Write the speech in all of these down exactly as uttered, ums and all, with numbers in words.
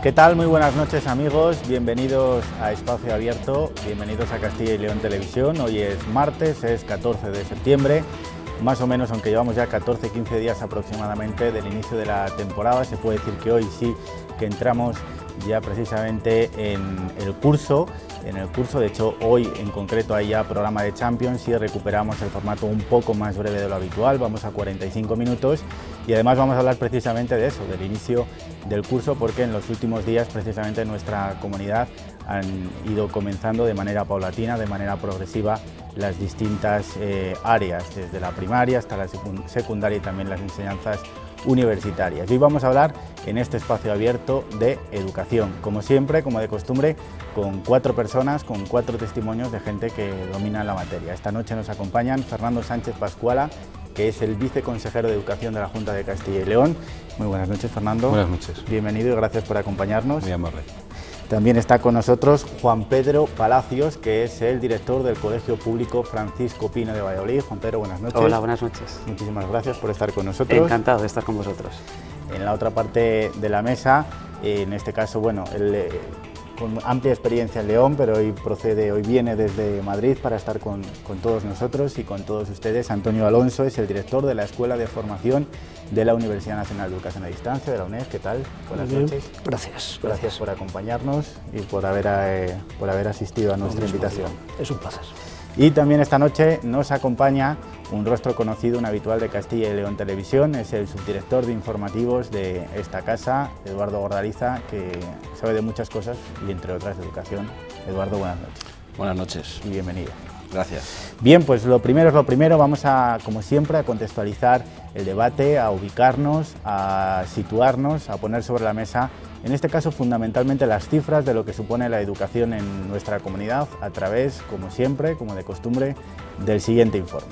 ¿Qué tal? Muy buenas noches, amigos, bienvenidos a Espacio Abierto, bienvenidos a Castilla y León Televisión. Hoy es martes, es catorce de septiembre, más o menos, aunque llevamos ya catorce quince días aproximadamente del inicio de la temporada, se puede decir que hoy sí que entramos ya precisamente en el curso, en el curso, de hecho hoy en concreto hay ya programa de Champions y recuperamos el formato un poco más breve de lo habitual, vamos a cuarenta y cinco minutos y además vamos a hablar precisamente de eso, del inicio del curso, porque en los últimos días precisamente en nuestra comunidad han ido comenzando de manera paulatina, de manera progresiva las distintas eh, áreas, desde la primaria hasta la secundaria y también las enseñanzas universitarias. Hoy vamos a hablar en este espacio abierto de educación, como siempre, como de costumbre, con cuatro personas, con cuatro testimonios de gente que domina la materia. Esta noche nos acompañan Fernando Sánchez Pascuala, que es el viceconsejero de Educación de la Junta de Castilla y León. Muy buenas noches, Fernando. Buenas noches. Bienvenido y gracias por acompañarnos. Muy amable. También está con nosotros Juan Pedro Palacios, que es el director del Colegio Público Francisco Pino de Valladolid. Juan Pedro, buenas noches. Hola, buenas noches. Muchísimas gracias por estar con nosotros. Encantado de estar con vosotros. En la otra parte de la mesa, en este caso, bueno, él, eh, con amplia experiencia en León, pero hoy procede, hoy viene desde Madrid para estar con, con todos nosotros y con todos ustedes. Antonio Alonso es el director de la Escuela de Formación de la Universidad Nacional de Educación a Distancia, de la UNED. ¿Qué tal? Buenas noches. Gracias, gracias. Gracias por acompañarnos y por haber, eh, por haber asistido a nuestra invitación. Es un placer. Y también esta noche nos acompaña un rostro conocido, un habitual de Castilla y León Televisión, es el subdirector de informativos de esta casa, Eduardo Gordaliza, que sabe de muchas cosas y entre otras de educación. Eduardo, buenas noches. Buenas noches. Y bienvenido. Gracias. Bien, pues lo primero es lo primero, vamos a, como siempre, a contextualizar el debate, a ubicarnos, a situarnos, a poner sobre la mesa, en este caso fundamentalmente las cifras de lo que supone la educación en nuestra comunidad a través, como siempre, como de costumbre, del siguiente informe.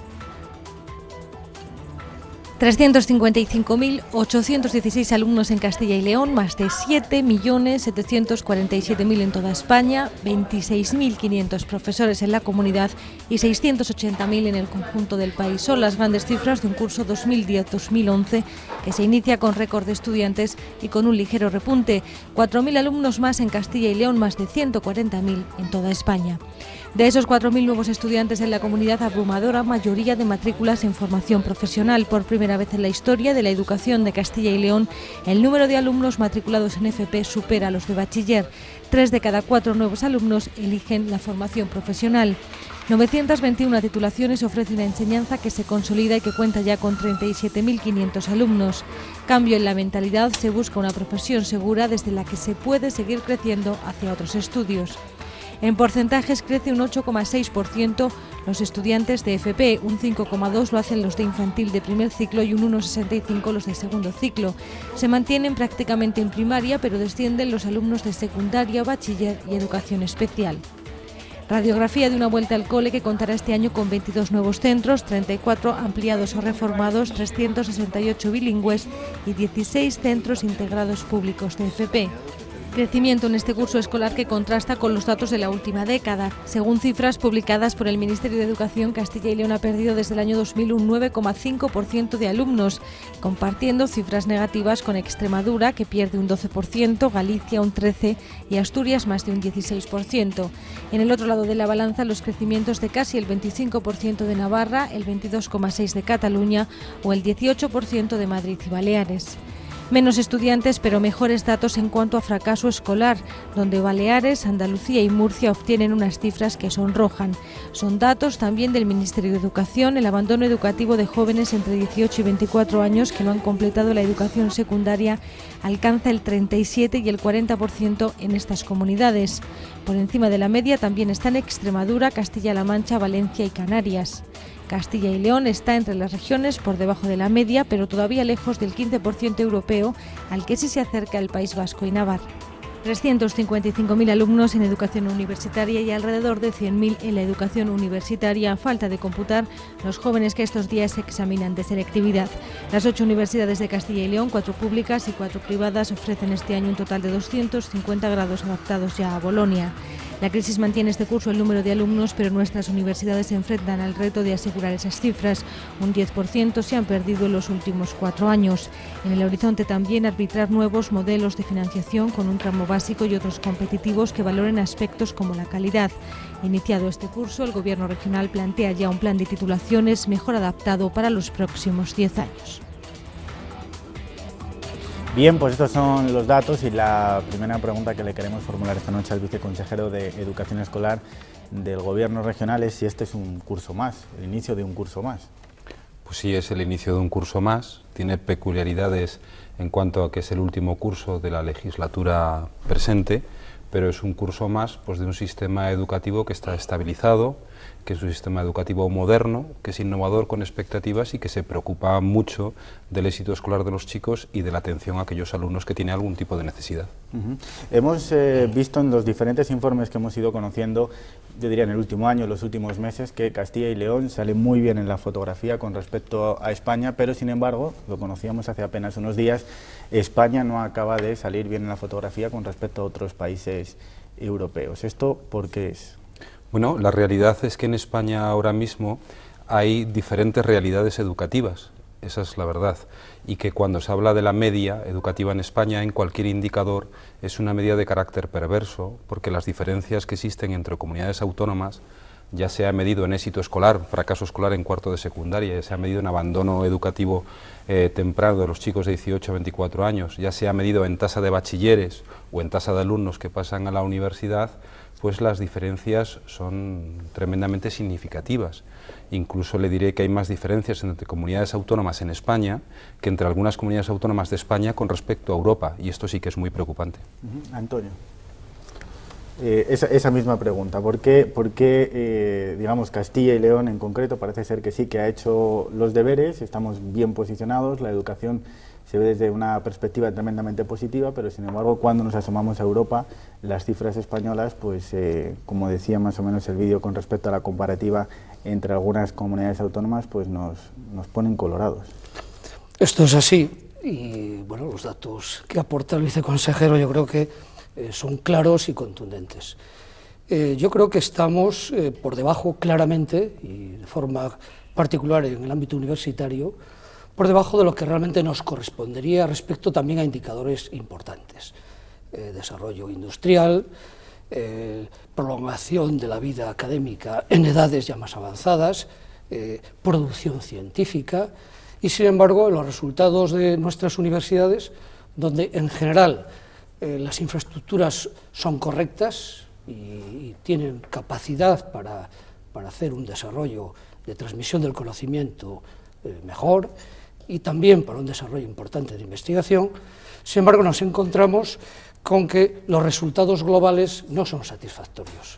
trescientos cincuenta y cinco mil ochocientos dieciséis alumnos en Castilla y León, más de siete millones setecientos cuarenta y siete mil en toda España, veintiséis mil quinientos profesores en la comunidad y seiscientos ochenta mil en el conjunto del país. Son las grandes cifras de un curso dos mil diez dos mil once que se inicia con récord de estudiantes y con un ligero repunte. cuatro mil alumnos más en Castilla y León, más de ciento cuarenta mil en toda España. De esos cuatro mil nuevos estudiantes en la comunidad, abrumadora mayoría de matrículas en formación profesional. Por primera vez en la historia de la educación de Castilla y León, el número de alumnos matriculados en F P supera a los de bachiller. Tres de cada cuatro nuevos alumnos eligen la formación profesional. novecientas veintiuna titulaciones ofrece una enseñanza que se consolida y que cuenta ya con treinta y siete mil quinientos alumnos. Cambio en la mentalidad, se busca una profesión segura desde la que se puede seguir creciendo hacia otros estudios. En porcentajes crece un ocho coma seis por ciento los estudiantes de F P, un cinco coma dos por ciento lo hacen los de infantil de primer ciclo y un uno coma sesenta y cinco por ciento los de segundo ciclo. Se mantienen prácticamente en primaria, pero descienden los alumnos de secundaria, bachiller y educación especial. Radiografía de una vuelta al cole que contará este año con veintidós nuevos centros, treinta y cuatro ampliados o reformados, trescientos sesenta y ocho bilingües y dieciséis centros integrados públicos de F P. Crecimiento en este curso escolar que contrasta con los datos de la última década. Según cifras publicadas por el Ministerio de Educación, Castilla y León ha perdido desde el año dos mil un nueve coma cinco por ciento de alumnos, compartiendo cifras negativas con Extremadura, que pierde un doce por ciento, Galicia un trece por ciento y Asturias más de un dieciséis por ciento. En el otro lado de la balanza, los crecimientos de casi el veinticinco por ciento de Navarra, el veintidós coma seis por ciento de Cataluña o el dieciocho por ciento de Madrid y Baleares. Menos estudiantes, pero mejores datos en cuanto a fracaso escolar, donde Baleares, Andalucía y Murcia obtienen unas cifras que sonrojan. Son datos también del Ministerio de Educación. El abandono educativo de jóvenes entre dieciocho y veinticuatro años que no han completado la educación secundaria alcanza el treinta y siete y el cuarenta por ciento en estas comunidades. Por encima de la media también están Extremadura, Castilla-La Mancha, Valencia y Canarias. Castilla y León está entre las regiones por debajo de la media, pero todavía lejos del quince por ciento europeo, al que sí se acerca el País Vasco y Navarra. trescientos cincuenta y cinco mil alumnos en educación universitaria y alrededor de cien mil en la educación universitaria. Falta de computar los jóvenes que estos días se examinan de selectividad. Las ocho universidades de Castilla y León, cuatro públicas y cuatro privadas, ofrecen este año un total de doscientos cincuenta grados adaptados ya a Bolonia. La crisis mantiene este curso el número de alumnos, pero nuestras universidades se enfrentan al reto de asegurar esas cifras. Un diez por ciento se han perdido en los últimos cuatro años. En el horizonte también arbitrar nuevos modelos de financiación con un tramo básico y otros competitivos que valoren aspectos como la calidad. Iniciado este curso, el Gobierno regional plantea ya un plan de titulaciones mejor adaptado para los próximos diez años. Bien, pues estos son los datos y la primera pregunta que le queremos formular esta noche al viceconsejero de Educación Escolar del Gobierno regional es si este es un curso más, el inicio de un curso más. Pues sí, es el inicio de un curso más, tiene peculiaridades en cuanto a que es el último curso de la legislatura presente, pero es un curso más pues, de un sistema educativo que está estabilizado, que es un sistema educativo moderno, que es innovador con expectativas y que se preocupa mucho del éxito escolar de los chicos y de la atención a aquellos alumnos que tienen algún tipo de necesidad. Uh-huh. Hemos eh, visto en los diferentes informes que hemos ido conociendo, yo diría en el último año, en los últimos meses, que Castilla y León sale muy bien en la fotografía con respecto a España, pero sin embargo, lo conocíamos hace apenas unos días, España no acaba de salir bien en la fotografía con respecto a otros países europeos. ¿Esto por qué es? Bueno, la realidad es que en España ahora mismo hay diferentes realidades educativas, esa es la verdad, y que cuando se habla de la media educativa en España, en cualquier indicador, es una media de carácter perverso, porque las diferencias que existen entre comunidades autónomas, ya se ha medido en éxito escolar, fracaso escolar en cuarto de secundaria, ya se ha medido en abandono educativo eh, temprano de los chicos de dieciocho a veinticuatro años, ya se ha medido en tasa de bachilleres o en tasa de alumnos que pasan a la universidad, pues las diferencias son tremendamente significativas. Incluso le diré que hay más diferencias entre comunidades autónomas en España que entre algunas comunidades autónomas de España con respecto a Europa, y esto sí que es muy preocupante. Uh-huh. Antonio, eh, esa, esa misma pregunta, ¿por qué, por qué eh, digamos, Castilla y León en concreto parece ser que sí que ha hecho los deberes, estamos bien posicionados, la educación se ve desde una perspectiva tremendamente positiva, pero sin embargo cuando nos asomamos a Europa, las cifras españolas, pues eh, como decía más o menos el vídeo con respecto a la comparativa entre algunas comunidades autónomas, pues nos, nos ponen colorados. Esto es así, y bueno, los datos que aporta el viceconsejero yo creo que eh, son claros y contundentes. Eh, yo creo que estamos eh, por debajo claramente, y de forma particular en el ámbito universitario, por debajo de lo que realmente nos correspondería respecto también a indicadores importantes. Eh, desarrollo industrial, eh, prolongación de la vida académica en edades ya más avanzadas, eh, producción científica, y sin embargo los resultados de nuestras universidades, donde en general eh, las infraestructuras son correctas y, y tienen capacidad para, para hacer un desarrollo de transmisión del conocimiento eh, mejor, y también para un desarrollo importante de investigación, sin embargo nos encontramos con que los resultados globales no son satisfactorios.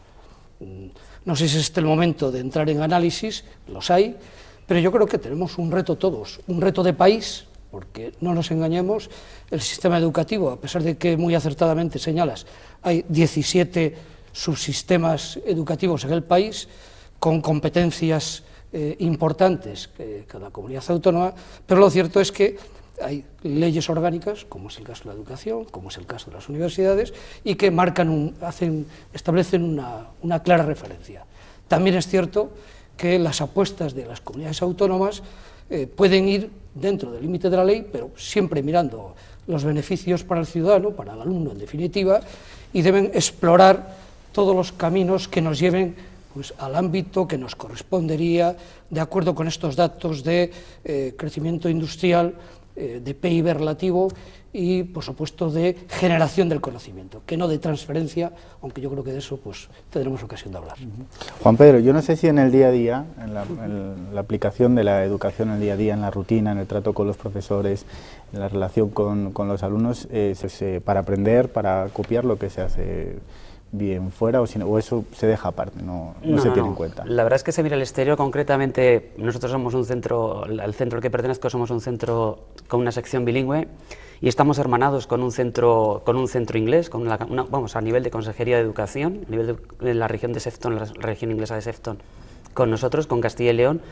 No sé si es este el momento de entrar en análisis, los hay, pero yo creo que tenemos un reto todos, un reto de país, porque no nos engañemos, el sistema educativo, a pesar de que muy acertadamente señalas, hay diecisiete subsistemas educativos en el país, con competencias Eh, importantes que cada comunidad autónoma, pero lo cierto es que hay leyes orgánicas, como es el caso de la educación, como es el caso de las universidades, y que marcan un, hacen, establecen una, una clara referencia. También es cierto que las apuestas de las comunidades autónomas eh, pueden ir dentro del límite de la ley, pero siempre mirando los beneficios para el ciudadano, para el alumno en definitiva, y deben explorar todos los caminos que nos lleven pues, al ámbito que nos correspondería, de acuerdo con estos datos de eh, crecimiento industrial, eh, de P I B relativo y, por supuesto, de generación del conocimiento, que no de transferencia, aunque yo creo que de eso pues, tendremos ocasión de hablar. Juan Pedro, yo no sé si en el día a día, en la, en la aplicación de la educación en el día a día, en la rutina, en el trato con los profesores, en la relación con, con los alumnos, eh, se, se, para aprender, para copiar lo que se hace bien fuera, o, si no, o eso se deja aparte, no, no, no se tiene no. en cuenta. La verdad es que se mira el exterior, concretamente nosotros somos un centro, al centro al que pertenezco somos un centro con una sección bilingüe y estamos hermanados con un centro, con un centro inglés, con la, una, vamos, a nivel de Consejería de Educación, a nivel de, de la región de Sefton, la región inglesa de Sefton, con nosotros, con Castilla y León,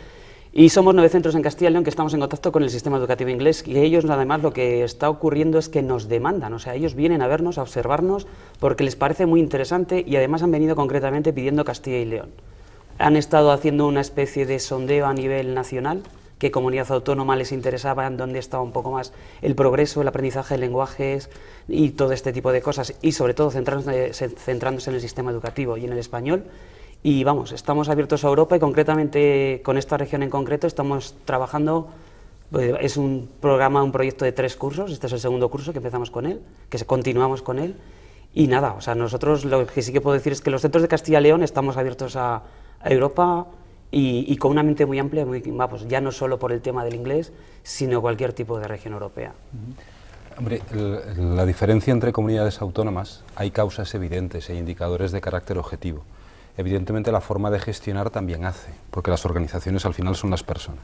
Y somos nueve centros en Castilla y León que estamos en contacto con el sistema educativo inglés, y ellos además lo que está ocurriendo es que nos demandan, o sea, ellos vienen a vernos, a observarnos, porque les parece muy interesante y además han venido concretamente pidiendo Castilla y León. Han estado haciendo una especie de sondeo a nivel nacional, qué comunidad autónoma les interesaba, en dónde estaba un poco más el progreso, el aprendizaje de lenguajes y todo este tipo de cosas, y sobre todo centrándose, centrándose en el sistema educativo y en el español. Y vamos, estamos abiertos a Europa y concretamente con esta región en concreto estamos trabajando, pues, es un programa, un proyecto de tres cursos, este es el segundo curso que empezamos con él, que continuamos con él, y nada, o sea, nosotros lo que sí que puedo decir es que los centros de Castilla y León estamos abiertos a, a Europa y, y con una mente muy amplia, muy, vamos, ya no solo por el tema del inglés, sino cualquier tipo de región europea. Hombre, el, la diferencia entre comunidades autónomas, hay causas evidentes e indicadores de carácter objetivo. Evidentemente la forma de gestionar también hace, porque las organizaciones al final son las personas.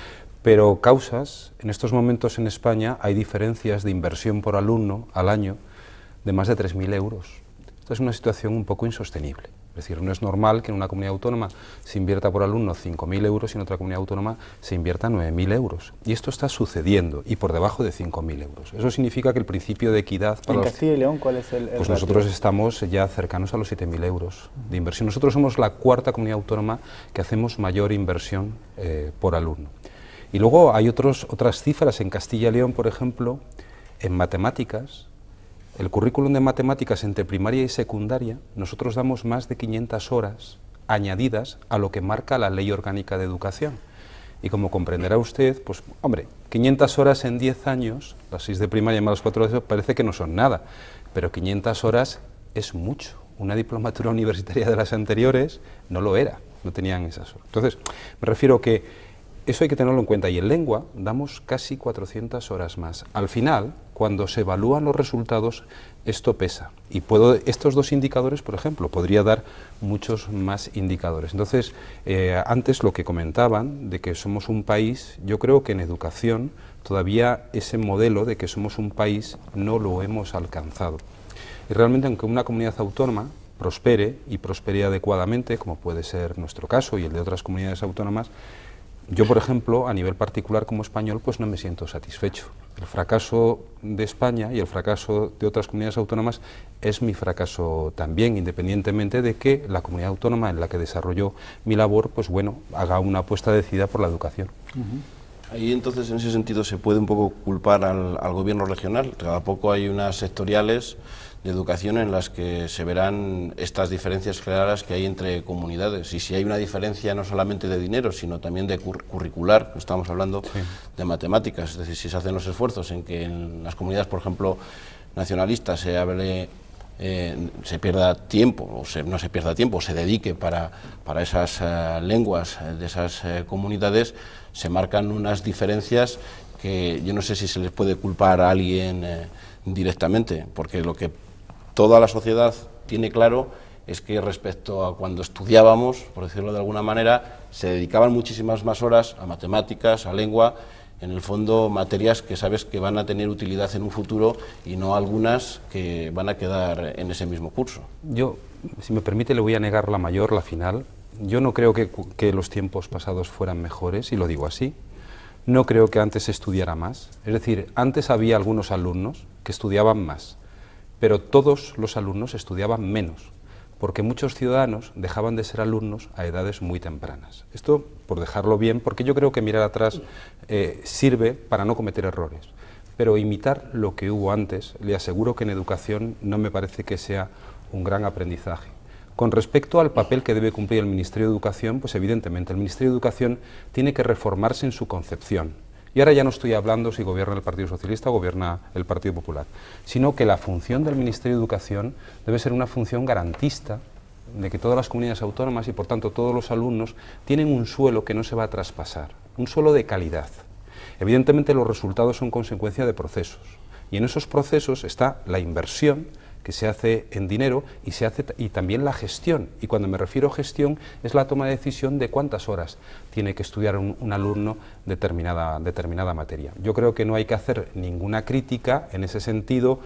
Pero causas, en estos momentos en España hay diferencias de inversión por alumno al año de más de tres mil euros. Esta es una situación un poco insostenible. Es decir, no es normal que en una comunidad autónoma se invierta por alumno cinco mil euros y en otra comunidad autónoma se invierta nueve mil euros. Y esto está sucediendo, y por debajo de cinco mil euros. Eso significa que el principio de equidad... Para ¿En los... Castilla y León cuál es el, el Pues ratio? nosotros estamos ya cercanos a los siete mil euros de inversión. Nosotros somos la cuarta comunidad autónoma que hacemos mayor inversión eh, por alumno. Y luego hay otros, otras cifras en Castilla y León, por ejemplo, en matemáticas. El currículum de matemáticas entre primaria y secundaria, nosotros damos más de quinientas horas añadidas a lo que marca la Ley Orgánica de Educación. Y como comprenderá usted, pues hombre, quinientas horas en diez años, las seis de primaria más las cuatro de parece que no son nada, pero quinientas horas es mucho. Una diplomatura universitaria de las anteriores no lo era, no tenían esas horas. Entonces, me refiero que eso hay que tenerlo en cuenta, y en lengua damos casi cuatrocientas horas más. Al final, cuando se evalúan los resultados, esto pesa. Y puedo, estos dos indicadores, por ejemplo, podría dar muchos más indicadores. Entonces, eh, antes lo que comentaban, de que somos un país, yo creo que en educación todavía ese modelo de que somos un país no lo hemos alcanzado. Y realmente, aunque una comunidad autónoma prospere, y prospere adecuadamente, como puede ser nuestro caso y el de otras comunidades autónomas, yo, por ejemplo, a nivel particular como español, pues no me siento satisfecho. El fracaso de España y el fracaso de otras comunidades autónomas es mi fracaso también, independientemente de que la comunidad autónoma en la que desarrollo mi labor, pues bueno, haga una apuesta decidida por la educación. Uh-huh. Ahí entonces, en ese sentido, se puede un poco culpar al, al gobierno regional. Cada poco hay unas sectoriales de educación en las que se verán estas diferencias claras que hay entre comunidades, y si hay una diferencia no solamente de dinero, sino también de cur curricular, estamos hablando sí. de matemáticas, es decir, si se hacen los esfuerzos en que en las comunidades, por ejemplo, nacionalistas se hable, eh, se pierda tiempo, o se, no se pierda tiempo, se dedique para, para esas uh, lenguas de esas uh, comunidades, se marcan unas diferencias que yo no sé si se les puede culpar a alguien eh, directamente, porque lo que toda la sociedad tiene claro es que respecto a cuando estudiábamos, por decirlo de alguna manera, se dedicaban muchísimas más horas a matemáticas, a lengua, en el fondo materias que sabes que van a tener utilidad en un futuro y no algunas que van a quedar en ese mismo curso. Yo, si me permite, le voy a negar la mayor, la final. Yo no creo que, que los tiempos pasados fueran mejores, y lo digo así. No creo que antes se estudiara más. Es decir, antes había algunos alumnos que estudiaban más, pero todos los alumnos estudiaban menos, porque muchos ciudadanos dejaban de ser alumnos a edades muy tempranas. Esto, por dejarlo bien, porque yo creo que mirar atrás eh, sirve para no cometer errores, pero imitar lo que hubo antes, le aseguro que en educación no me parece que sea un gran aprendizaje. Con respecto al papel que debe cumplir el Ministerio de Educación, pues evidentemente el Ministerio de Educación tiene que reformarse en su concepción. Y ahora ya no estoy hablando si gobierna el Partido Socialista o gobierna el Partido Popular, sino que la función del Ministerio de Educación debe ser una función garantista de que todas las comunidades autónomas y por tanto todos los alumnos tienen un suelo que no se va a traspasar, un suelo de calidad. Evidentemente los resultados son consecuencia de procesos, y en esos procesos está la inversión que se hace en dinero y se hace y también la gestión, y cuando me refiero a gestión es la toma de decisión de cuántas horas tiene que estudiar un, un alumno determinada, determinada materia. Yo creo que no hay que hacer ninguna crítica en ese sentido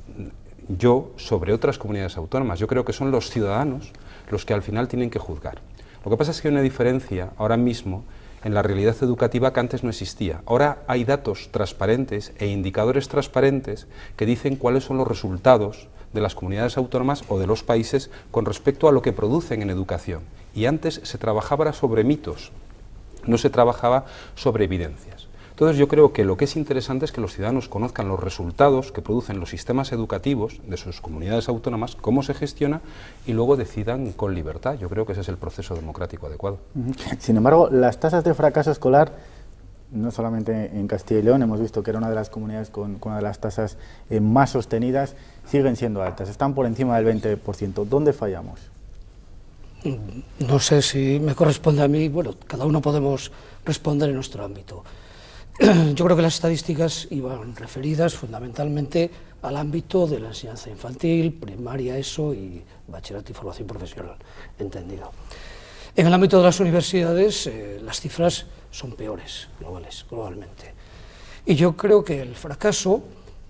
yo sobre otras comunidades autónomas. Yo creo que son los ciudadanos los que al final tienen que juzgar. Lo que pasa es que hay una diferencia ahora mismo en la realidad educativa que antes no existía. Ahora hay datos transparentes e indicadores transparentes que dicen cuáles son los resultados de las comunidades autónomas o de los países con respecto a lo que producen en educación. Y antes se trabajaba sobre mitos, no se trabajaba sobre evidencias. Entonces yo creo que lo que es interesante es que los ciudadanos conozcan los resultados que producen los sistemas educativos de sus comunidades autónomas, cómo se gestiona, y luego decidan con libertad. Yo creo que ese es el proceso democrático adecuado. Sin embargo, las tasas de fracaso escolar, no solamente en Castilla y León, hemos visto que era una de las comunidades con, con una de las tasas eh, más sostenidas, siguen siendo altas, están por encima del veinte por ciento. ¿Dónde fallamos? No sé si me corresponde a mí, bueno, cada uno podemos responder en nuestro ámbito. Yo creo que las estadísticas iban referidas fundamentalmente al ámbito de la enseñanza infantil, primaria, ESO y bachillerato y formación profesional, entendido. En el ámbito de las universidades, eh, las cifras son peores, globales, globalmente. Y yo creo que el fracaso,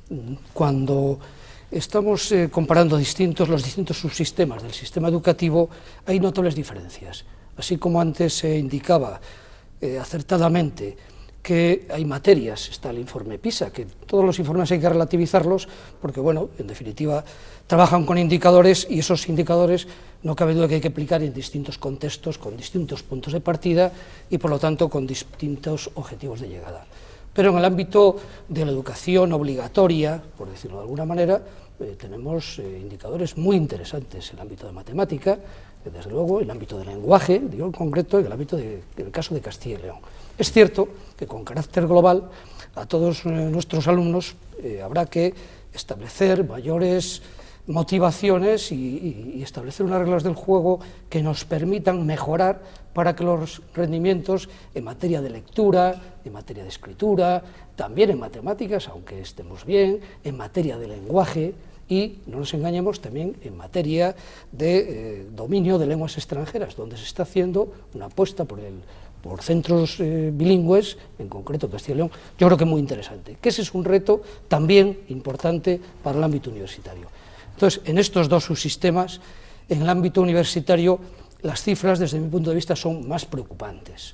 cuando estamos eh, comparando distintos, los distintos subsistemas del sistema educativo, hay notables diferencias. Así como antes se indicaba eh, acertadamente que hay materias, está el informe PISA, que todos los informes hay que relativizarlos, porque, bueno, en definitiva, trabajan con indicadores y esos indicadores no cabe duda que hay que aplicar en distintos contextos, con distintos puntos de partida y, por lo tanto, con distintos objetivos de llegada. Pero en el ámbito de la educación obligatoria, por decirlo de alguna manera, eh, tenemos eh, indicadores muy interesantes en el ámbito de matemática, eh, desde luego, en el ámbito de lenguaje, digo en concreto, en el ámbito de, en el caso de Castilla y León. Es cierto que con carácter global a todos eh, nuestros alumnos eh, habrá que establecer mayores motivaciones y, y, y establecer unas reglas del juego que nos permitan mejorar para que los rendimientos en materia de lectura, en materia de escritura, también en matemáticas, aunque estemos bien, en materia de lenguaje y, no nos engañemos, también en materia de eh, dominio de lenguas extranjeras, donde se está haciendo una apuesta por el por centros eh, bilingües, en concreto Castilla y León, yo creo que muy interesante, que ese es un reto también importante para el ámbito universitario. Entonces, en estos dos subsistemas, en el ámbito universitario, las cifras, desde mi punto de vista, son más preocupantes.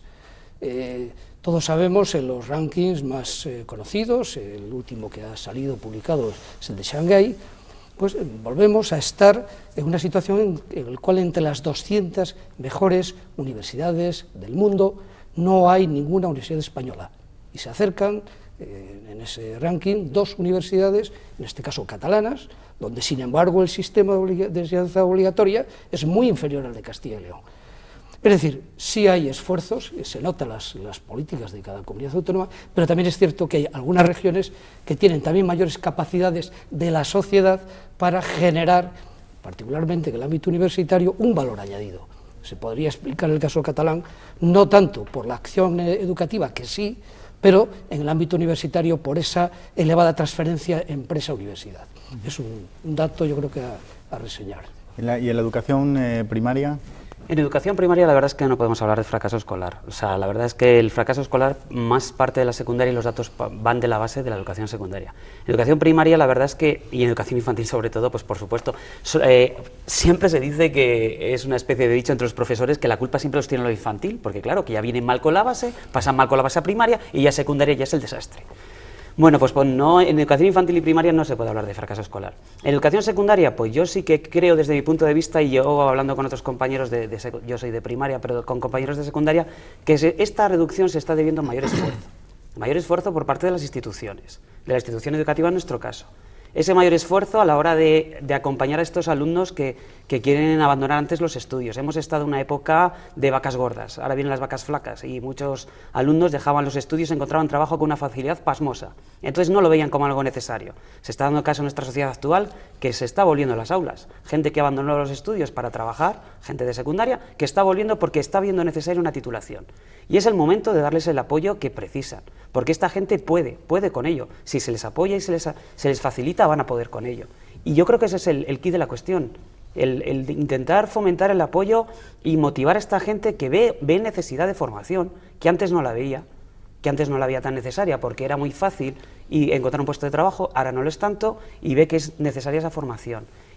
Eh, todos sabemos, en los rankings más eh, conocidos, el último que ha salido publicado es el de Shanghái, pues eh, volvemos a estar en una situación en la cual entre las doscientas mejores universidades del mundo no hay ninguna universidad española, y se acercan eh, en ese ranking dos universidades, en este caso catalanas, donde sin embargo el sistema de enseñanza obligatoria es muy inferior al de Castilla y León. Es decir, sí hay esfuerzos, se notan las, las políticas de cada comunidad autónoma, pero también es cierto que hay algunas regiones que tienen también mayores capacidades de la sociedad para generar, particularmente en el ámbito universitario, un valor añadido. Se podría explicar el caso catalán, no tanto por la acción educativa, que sí, pero en el ámbito universitario por esa elevada transferencia empresa-universidad. Es un, un dato, yo creo que a, a reseñar. ¿En la, ¿Y en la educación eh, primaria? En educación primaria la verdad es que no podemos hablar de fracaso escolar. O sea, la verdad es que el fracaso escolar más parte de la secundaria y los datos van de la base de la educación secundaria. En educación primaria la verdad es que, y en educación infantil sobre todo, pues por supuesto, so, eh, siempre se dice que es una especie de dicho entre los profesores que la culpa siempre los tiene lo infantil, porque claro, que ya vienen mal con la base, pasan mal con la base primaria y ya secundaria ya es el desastre. Bueno, pues, pues no, en educación infantil y primaria no se puede hablar de fracaso escolar. En educación secundaria, pues yo sí que creo desde mi punto de vista, y yo hablando con otros compañeros, de, de yo soy de primaria, pero con compañeros de secundaria, que se, esta reducción se está debiendo a mayor esfuerzo. Mayor esfuerzo por parte de las instituciones, de la institución educativa en nuestro caso. Ese mayor esfuerzo a la hora de, de acompañar a estos alumnos que, que quieren abandonar antes los estudios. Hemos estado en una época de vacas gordas, ahora vienen las vacas flacas y muchos alumnos dejaban los estudios y encontraban trabajo con una facilidad pasmosa. Entonces no lo veían como algo necesario. Se está dando caso en nuestra sociedad actual que se está volviendo a las aulas. Gente que abandonó los estudios para trabajar, gente de secundaria, que está volviendo porque está viendo necesaria una titulación. Y es el momento de darles el apoyo que precisan, porque esta gente puede, puede con ello. Si se les apoya y se les, se les facilita, van a poder con ello. Y yo creo que ese es el, el quid de la cuestión, el, el de intentar fomentar el apoyo y motivar a esta gente que ve, ve necesidad de formación, que antes no la veía, que antes no la veía tan necesaria porque era muy fácil y encontrar un puesto de trabajo, ahora no lo es tanto y ve que es necesaria esa formación.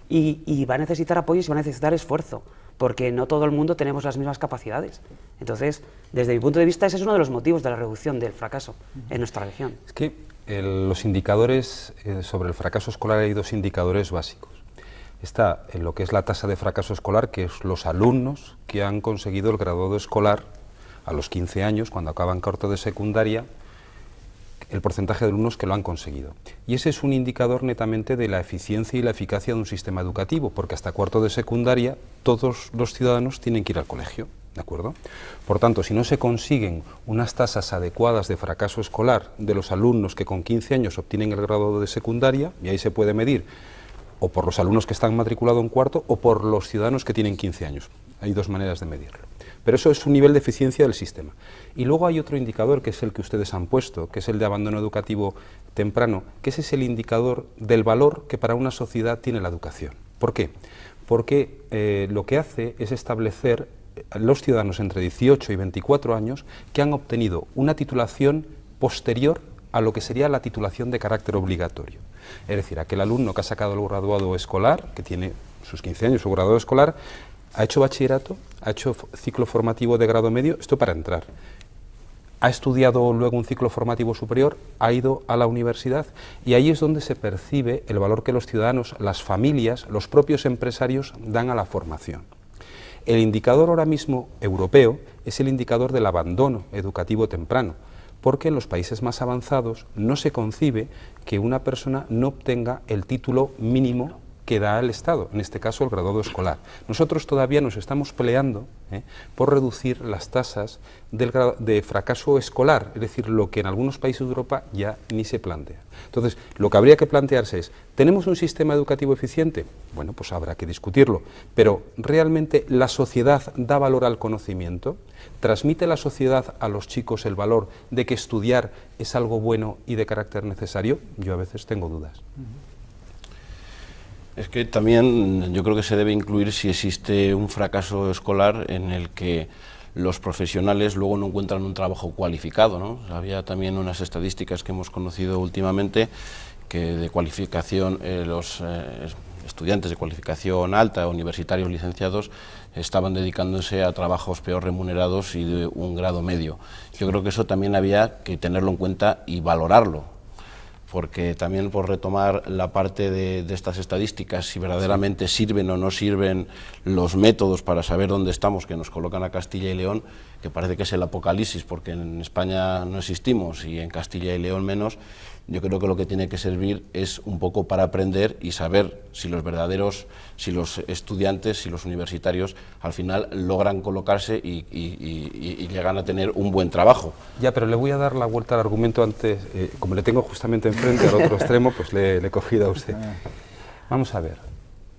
y, y va a necesitar apoyo y va a necesitar esfuerzo, porque no todo el mundo tenemos las mismas capacidades. Entonces, desde mi punto de vista, ese es uno de los motivos de la reducción del fracaso en nuestra región. Es que el, los indicadores eh, sobre el fracaso escolar, hay dos indicadores básicos. Está en lo que es la tasa de fracaso escolar, que es los alumnos que han conseguido el graduado escolar a los quince años, cuando acaban cuarto de secundaria, el porcentaje de alumnos que lo han conseguido. Y ese es un indicador netamente de la eficiencia y la eficacia de un sistema educativo, porque hasta cuarto de secundaria todos los ciudadanos tienen que ir al colegio, ¿de acuerdo? Por tanto, si no se consiguen unas tasas adecuadas de fracaso escolar de los alumnos que con quince años obtienen el grado de secundaria, y ahí se puede medir o por los alumnos que están matriculados en cuarto o por los ciudadanos que tienen quince años. Hay dos maneras de medirlo. Pero eso es un nivel de eficiencia del sistema. Y luego hay otro indicador, que es el que ustedes han puesto, que es el de abandono educativo temprano, que ese es el indicador del valor que para una sociedad tiene la educación. ¿Por qué? Porque eh, lo que hace es establecer a los ciudadanos entre dieciocho y veinticuatro años que han obtenido una titulación posterior a lo que sería la titulación de carácter obligatorio. Es decir, aquel alumno que ha sacado el graduado escolar, que tiene sus quince años, su graduado escolar, ha hecho bachillerato, ha hecho ciclo formativo de grado medio, esto para entrar. Ha estudiado luego un ciclo formativo superior, ha ido a la universidad, y ahí es donde se percibe el valor que los ciudadanos, las familias, los propios empresarios dan a la formación. El indicador ahora mismo europeo es el indicador del abandono educativo temprano, porque en los países más avanzados no se concibe que una persona no obtenga el título mínimo que da el Estado, en este caso el graduado escolar. Nosotros todavía nos estamos peleando ¿eh? por reducir las tasas del de fracaso escolar, es decir, lo que en algunos países de Europa ya ni se plantea. Entonces, lo que habría que plantearse es, ¿tenemos un sistema educativo eficiente? Bueno, pues habrá que discutirlo, pero ¿realmente la sociedad da valor al conocimiento? ¿Transmite la sociedad a los chicos el valor de que estudiar es algo bueno y de carácter necesario? Yo a veces tengo dudas. Es que también yo creo que se debe incluir si existe un fracaso escolar en el que los profesionales luego no encuentran un trabajo cualificado, ¿no? Había también unas estadísticas que hemos conocido últimamente que de cualificación, eh, los eh, estudiantes de cualificación alta, universitarios licenciados, estaban dedicándose a trabajos peor remunerados y de un grado medio. Yo creo que eso también había que tenerlo en cuenta y valorarlo, porque también, por retomar la parte de, de estas estadísticas, si verdaderamente sirven o no sirven los métodos para saber dónde estamos, que nos colocan a Castilla y León, que parece que es el apocalipsis, porque en España no existimos y en Castilla y León menos. Yo creo que lo que tiene que servir es un poco para aprender y saber si los verdaderos, si los estudiantes, si los universitarios al final logran colocarse y, y, y, y llegan a tener un buen trabajo. Ya, pero le voy a dar la vuelta al argumento antes, eh, como le tengo justamente enfrente al otro extremo, pues le, le he cogido a usted. Vamos a ver,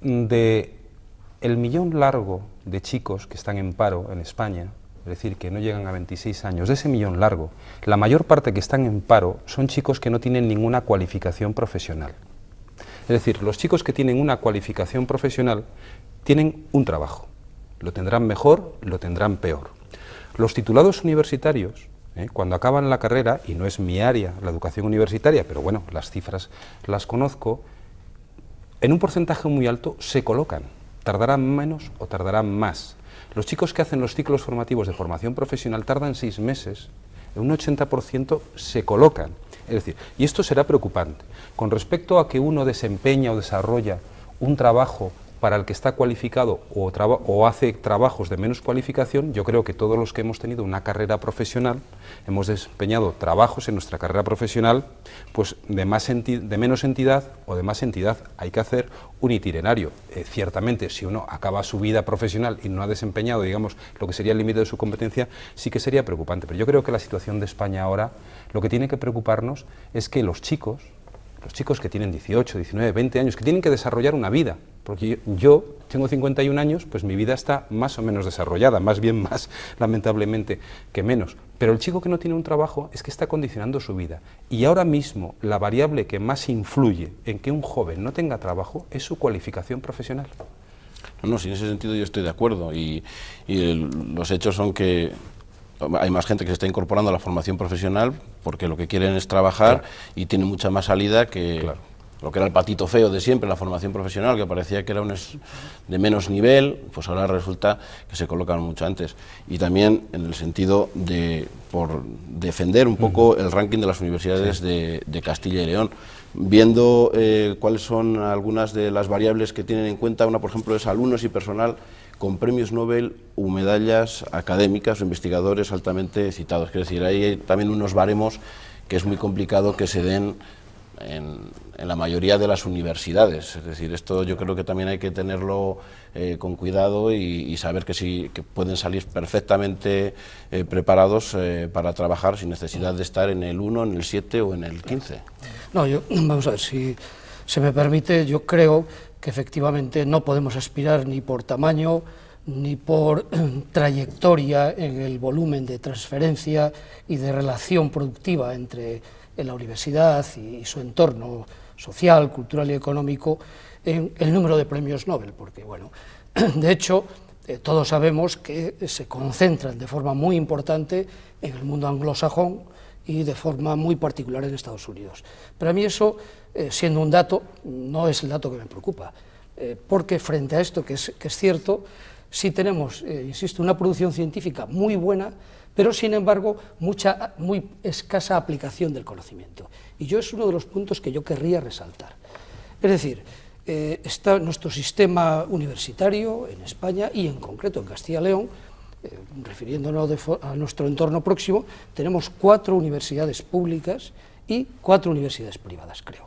de el millón largo de chicos que están en paro en España, es decir, que no llegan a veintiséis años, de ese millón largo, la mayor parte que están en paro son chicos que no tienen ninguna cualificación profesional. Es decir, los chicos que tienen una cualificación profesional tienen un trabajo, lo tendrán mejor, lo tendrán peor. Los titulados universitarios, ¿eh? cuando acaban la carrera, y no es mi área la educación universitaria, pero bueno, las cifras las conozco, en un porcentaje muy alto se colocan, tardarán menos o tardarán más. Los chicos que hacen los ciclos formativos de formación profesional tardan seis meses, en un ochenta por ciento se colocan. Es decir, y esto será preocupante. Con respecto a que uno desempeña o desarrolla un trabajo para el que está cualificado o, o hace trabajos de menos cualificación, yo creo que todos los que hemos tenido una carrera profesional, hemos desempeñado trabajos en nuestra carrera profesional, pues de, más de menos entidad o de más entidad. Hay que hacer un itinerario. Eh, ciertamente, si uno acaba su vida profesional y no ha desempeñado, digamos, lo que sería el límite de su competencia, sí que sería preocupante. Pero yo creo que la situación de España ahora, lo que tiene que preocuparnos es que los chicos, los chicos que tienen dieciocho, diecinueve, veinte años, que tienen que desarrollar una vida, porque yo, yo tengo cincuenta y un años, pues mi vida está más o menos desarrollada, más bien más, lamentablemente, que menos. Pero el chico que no tiene un trabajo es que está condicionando su vida. Y ahora mismo la variable que más influye en que un joven no tenga trabajo es su cualificación profesional. No, no, sí, en ese sentido yo estoy de acuerdo. Y, y el, los hechos son que hay más gente que se está incorporando a la formación profesional porque lo que quieren es trabajar, claro, y tienen mucha más salida que, claro, lo que era el patito feo de siempre, la formación profesional, que parecía que era un es de menos nivel, pues ahora resulta que se colocan mucho antes. Y también en el sentido de por defender un poco uh-huh. el ranking de las universidades sí. de, de Castilla y León, viendo eh, cuáles son algunas de las variables que tienen en cuenta. Una, por ejemplo, es alumnos y personal con premios Nobel o medallas académicas o investigadores altamente citados. Es decir, hay también unos baremos que es muy complicado que se den En, en la mayoría de las universidades. Es decir, esto yo creo que también hay que tenerlo eh, con cuidado y, y saber que sí que pueden salir perfectamente eh, preparados eh, para trabajar sin necesidad de estar en el uno, en el siete o en el quince. No, yo, vamos a ver, si se me permite, yo creo que efectivamente no podemos aspirar ni por tamaño ni por trayectoria en el volumen de transferencia y de relación productiva entre en la universidad y su entorno social, cultural y económico, en el número de premios Nobel, porque, bueno, de hecho, eh, todos sabemos que se concentran de forma muy importante en el mundo anglosajón y de forma muy particular en Estados Unidos. Pero a mí eso, eh, siendo un dato, no es el dato que me preocupa, eh, porque frente a esto, que es, que es cierto, sí tenemos, eh, insisto, una producción científica muy buena, pero sin embargo mucha, muy escasa aplicación del conocimiento. Y yo es uno de los puntos que yo querría resaltar. Es decir, eh, está nuestro sistema universitario en España y en concreto en Castilla y León, eh, refiriéndonos de a nuestro entorno próximo, tenemos cuatro universidades públicas y cuatro universidades privadas, creo.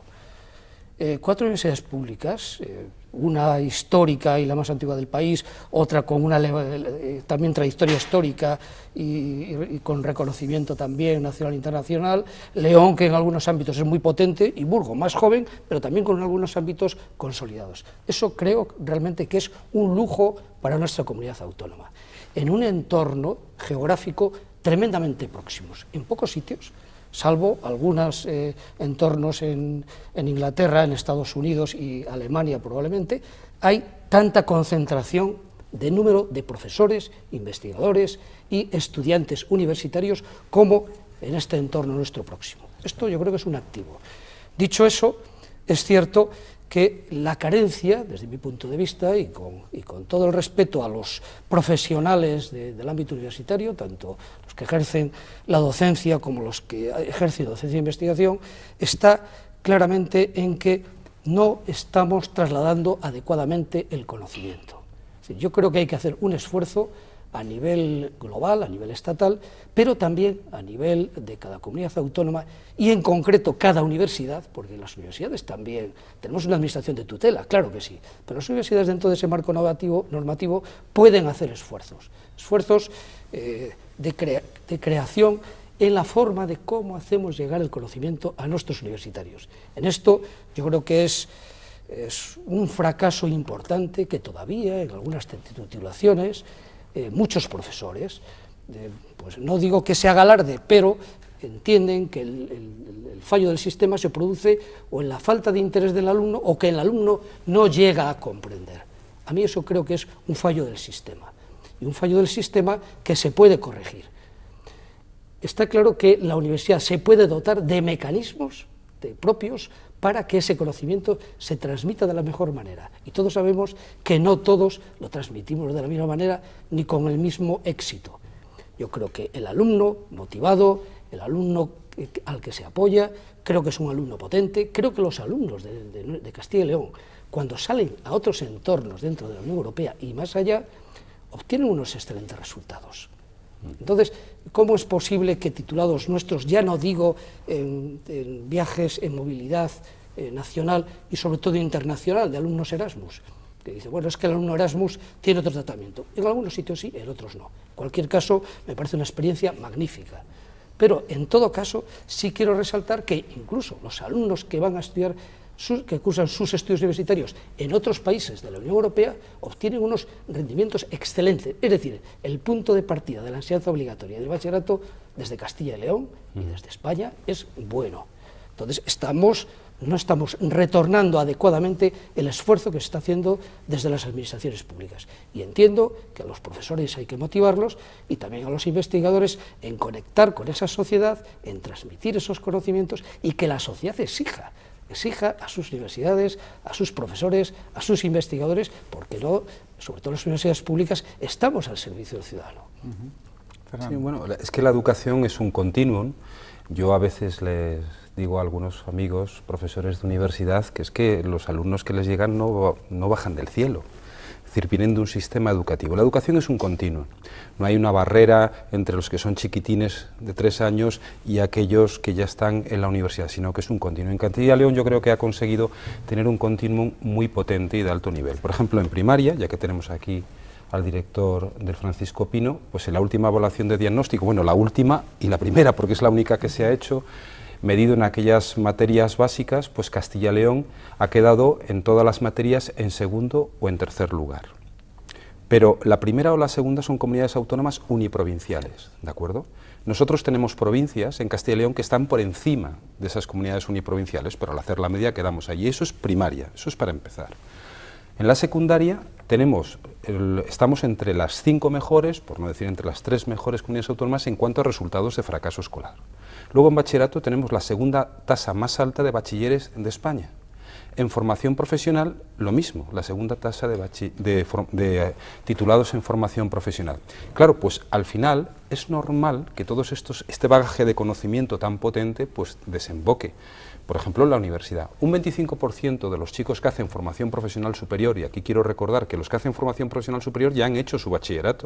Eh, cuatro universidades públicas, eh, una histórica y la más antigua del país, otra con una eh, también trayectoria histórica y, y, y con reconocimiento también nacional e internacional, León, que en algunos ámbitos es muy potente, y Burgos, más joven, pero también con algunos ámbitos consolidados. Eso creo realmente que es un lujo para nuestra comunidad autónoma, en un entorno geográfico tremendamente próximos, en pocos sitios, salvo algunos eh, entornos en, en Inglaterra, en Estados Unidos y Alemania probablemente, hay tanta concentración de número de profesores, investigadores y estudiantes universitarios como en este entorno nuestro próximo. Esto yo creo que es un activo. Dicho eso, es cierto que la carencia, desde mi punto de vista, y con, y con todo el respeto a los profesionales de, del ámbito universitario, tanto los que ejercen la docencia como los que ejercen docencia e investigación, está claramente en que no estamos trasladando adecuadamente el conocimiento. Es decir, yo creo que hay que hacer un esfuerzo a nivel global, a nivel estatal, pero también a nivel de cada comunidad autónoma y en concreto cada universidad, porque las universidades también tenemos una administración de tutela, claro que sí, pero las universidades dentro de ese marco normativo, normativo pueden hacer esfuerzos, esfuerzos eh, de, crea de creación en la forma de cómo hacemos llegar el conocimiento a nuestros universitarios. En esto yo creo que es, es un fracaso importante que todavía en algunas titulaciones Eh, muchos profesores, eh, pues no digo que se haga alarde, pero entienden que el, el, el fallo del sistema se produce o en la falta de interés del alumno o que el alumno no llega a comprender. A mí eso creo que es un fallo del sistema, y un fallo del sistema que se puede corregir. Está claro que la universidad se puede dotar de mecanismos de propios para que ese conocimiento se transmita de la mejor manera. Y todos sabemos que no todos lo transmitimos de la misma manera ni con el mismo éxito. Yo creo que el alumno motivado, el alumno al que se apoya, creo que es un alumno potente, creo que los alumnos de, de, de Castilla y León, cuando salen a otros entornos dentro de la Unión Europea y más allá, obtienen unos excelentes resultados. Entonces, ¿cómo es posible que titulados nuestros, ya no digo en, en viajes, en movilidad eh, nacional y sobre todo internacional, de alumnos Erasmus, que dice, bueno, es que el alumno Erasmus tiene otro tratamiento, en algunos sitios sí, en otros no. En cualquier caso, me parece una experiencia magnífica. Pero, en todo caso, sí quiero resaltar que incluso los alumnos que van a estudiar, sus, que cursan sus estudios universitarios en otros países de la Unión Europea, obtienen unos rendimientos excelentes. Es decir, el punto de partida de la enseñanza obligatoria del bachillerato desde Castilla y León y desde España es bueno. Entonces, estamos, no estamos retornando adecuadamente el esfuerzo que se está haciendo desde las administraciones públicas. Y entiendo que a los profesores hay que motivarlos y también a los investigadores en conectar con esa sociedad, en transmitir esos conocimientos y que la sociedad exija exija a sus universidades, a sus profesores, a sus investigadores, porque no, sobre todo las universidades públicas, estamos al servicio del ciudadano. Uh-huh. Sí, bueno, es que la educación es un continuum. Yo a veces les digo a algunos amigos, profesores de universidad, que es que los alumnos que les llegan no, no bajan del cielo. Es decir, vienen de un sistema educativo. La educación es un continuo. No hay una barrera entre los que son chiquitines de tres años y aquellos que ya están en la universidad, sino que es un continuo. En Castilla y León yo creo que ha conseguido tener un continuum muy potente y de alto nivel. Por ejemplo, en primaria, ya que tenemos aquí al director del Francisco Pino, pues en la última evaluación de diagnóstico, bueno, la última y la primera, porque es la única que se ha hecho, medido en aquellas materias básicas, pues Castilla y León ha quedado en todas las materias en segundo o en tercer lugar. Pero la primera o la segunda son comunidades autónomas uniprovinciales, ¿de acuerdo? Nosotros tenemos provincias en Castilla y León que están por encima de esas comunidades uniprovinciales, pero al hacer la media quedamos allí. Eso es primaria, eso es para empezar. En la secundaria tenemos, el, estamos entre las cinco mejores, por no decir entre las tres mejores comunidades autónomas en cuanto a resultados de fracaso escolar. Luego en bachillerato tenemos la segunda tasa más alta de bachilleres de España. En formación profesional, lo mismo, la segunda tasa de, de, de eh, titulados en formación profesional. Claro, pues al final es normal que todos estos, este bagaje de conocimiento tan potente, pues desemboque. Por ejemplo, en la universidad, un veinticinco por ciento de los chicos que hacen formación profesional superior, y aquí quiero recordar que los que hacen formación profesional superior ya han hecho su bachillerato,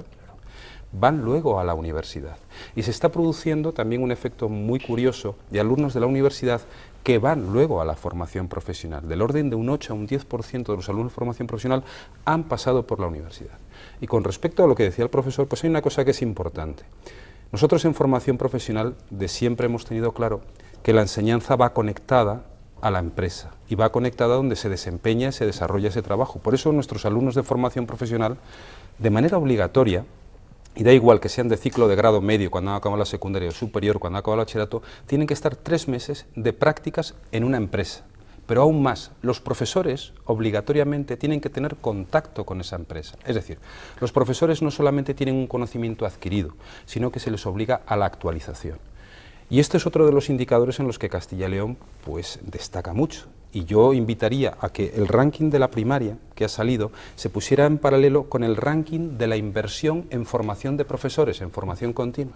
van luego a la universidad. Y se está produciendo también un efecto muy curioso de alumnos de la universidad que van luego a la formación profesional. Del orden de un ocho a un diez por ciento de los alumnos de formación profesional han pasado por la universidad. Y con respecto a lo que decía el profesor, pues hay una cosa que es importante. Nosotros en formación profesional de siempre hemos tenido claro que la enseñanza va conectada a la empresa y va conectada donde se desempeña y se desarrolla ese trabajo. Por eso nuestros alumnos de formación profesional, de manera obligatoria, y da igual que sean de ciclo de grado medio cuando han acabado la secundaria o superior cuando han acabado el bachillerato, tienen que estar tres meses de prácticas en una empresa. Pero aún más, los profesores obligatoriamente tienen que tener contacto con esa empresa. Es decir, los profesores no solamente tienen un conocimiento adquirido, sino que se les obliga a la actualización. Y este es otro de los indicadores en los que Castilla y León pues, destaca mucho. Y yo invitaría a que el ranking de la primaria que ha salido se pusiera en paralelo con el ranking de la inversión en formación de profesores, en formación continua.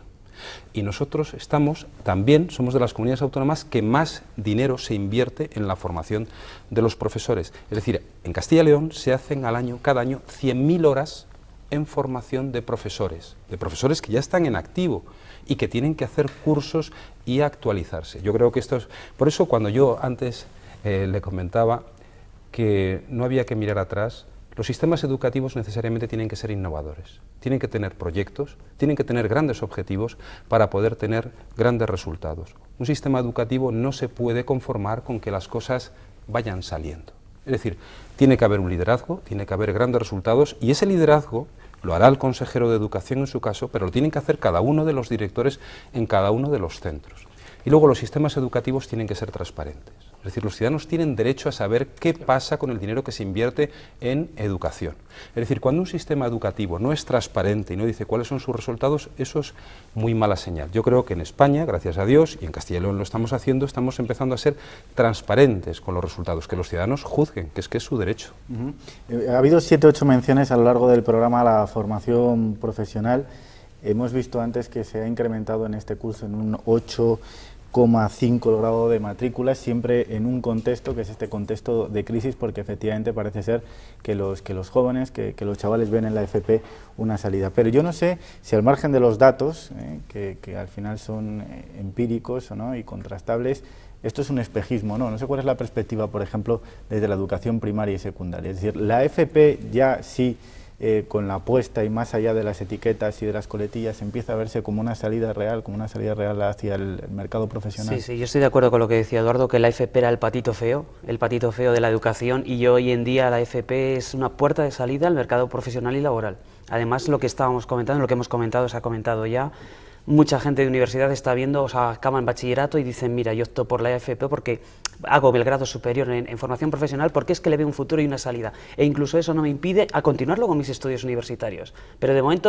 Y nosotros estamos, también somos de las comunidades autónomas que más dinero se invierte en la formación de los profesores. Es decir, en Castilla y León se hacen al año, cada año, cien mil horas en formación de profesores, de profesores que ya están en activo y que tienen que hacer cursos y actualizarse. Yo creo que esto es... Por eso cuando yo antes eh, le comentaba que no había que mirar atrás, los sistemas educativos necesariamente tienen que ser innovadores, tienen que tener proyectos, tienen que tener grandes objetivos para poder tener grandes resultados. Un sistema educativo no se puede conformar con que las cosas vayan saliendo. Es decir, tiene que haber un liderazgo, tiene que haber grandes resultados y ese liderazgo lo hará el consejero de educación en su caso, pero lo tienen que hacer cada uno de los directores en cada uno de los centros. Y luego los sistemas educativos tienen que ser transparentes. Es decir, los ciudadanos tienen derecho a saber qué pasa con el dinero que se invierte en educación. Es decir, cuando un sistema educativo no es transparente y no dice cuáles son sus resultados, eso es muy mala señal. Yo creo que en España, gracias a Dios, y en Castilla y León lo estamos haciendo, estamos empezando a ser transparentes con los resultados, que los ciudadanos juzguen, que es que es su derecho. Uh-huh. Ha habido siete o ocho menciones a lo largo del programa a la formación profesional. Hemos visto antes que se ha incrementado en este curso en un ocho coma cinco el grado de matrícula, siempre en un contexto que es este contexto de crisis, porque efectivamente parece ser que los, que los jóvenes, que, que los chavales ven en la F P una salida. Pero yo no sé si al margen de los datos, eh, que, que al final son eh, empíricos, ¿no?, y contrastables, esto es un espejismo, ¿no? No sé cuál es la perspectiva, por ejemplo, desde la educación primaria y secundaria. Es decir, la F P ya sí... Eh, con la apuesta y más allá de las etiquetas y de las coletillas empieza a verse como una salida real, como una salida real hacia el, el mercado profesional. Sí, sí, yo estoy de acuerdo con lo que decía Eduardo, que la F P era el patito feo, el patito feo de la educación, y hoy en día la F P es una puerta de salida al mercado profesional y laboral. Además, lo que estábamos comentando, lo que hemos comentado, se ha comentado ya, mucha gente de universidad está viendo, o sea, acaban bachillerato y dicen, mira, yo opto por la F P porque hago el grado superior en, en formación profesional porque es que le veo un futuro y una salida. E incluso eso no me impide a continuarlo con mis estudios universitarios. Pero de momento